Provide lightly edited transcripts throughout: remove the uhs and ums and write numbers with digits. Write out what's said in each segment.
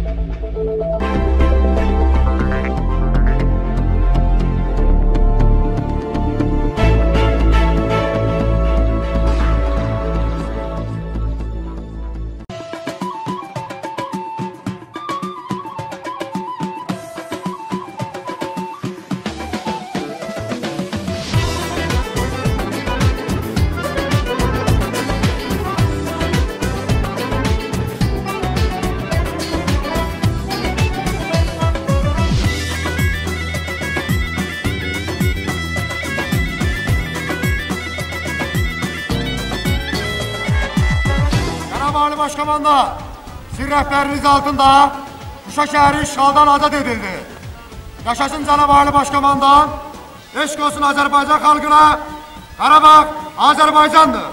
Ali Başkomanda, sizin rəhbəriniz altında Şuşa şəhəri işğaldan azad edildi. Yaşasın Cənab Ali Başkomandan, eşq olsun Azərbaycan xalqına, Qarabağ Azərbaycandır.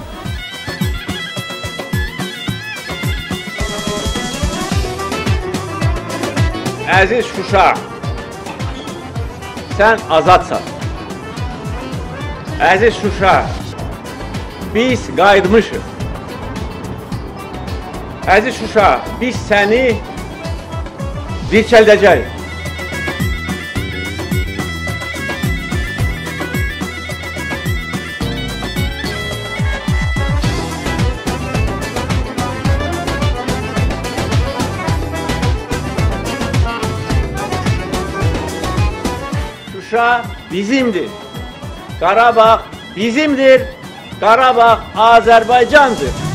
Əziz Şuşa, sən azadsan. Əziz Şuşa, biz qayıtmışıq. Əziz Şuşa, biz səni dirçəldəcəyik. Şuşa bizimdir. Qarabağ bizimdir. Qarabağ Azərbaycandır.